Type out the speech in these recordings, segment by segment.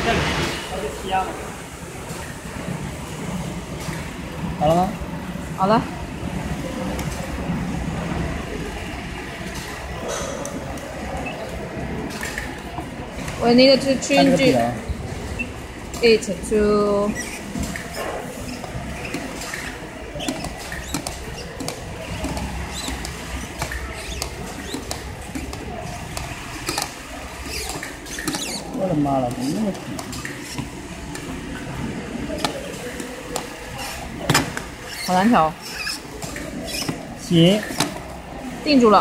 好了吗？ 好了。We need to change it to 我的妈了，怎么那么细？ 好难调。 行， 定住了。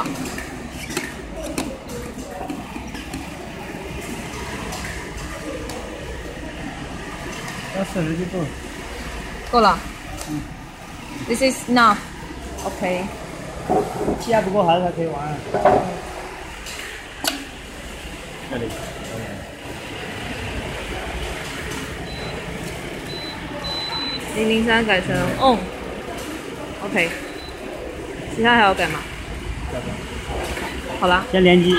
要40就够了。 够了。This is enough. OK。 气压不够还可以玩。这里。 003改成 on。OK。其他还要改吗？好了。 先连机。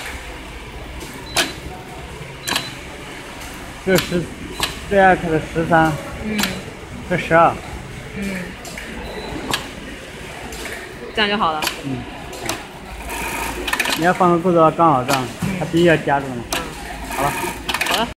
这10，这样可是13。这12。 这样就好了。 你要放个钩子刚好这样，它必须要夹住嘛。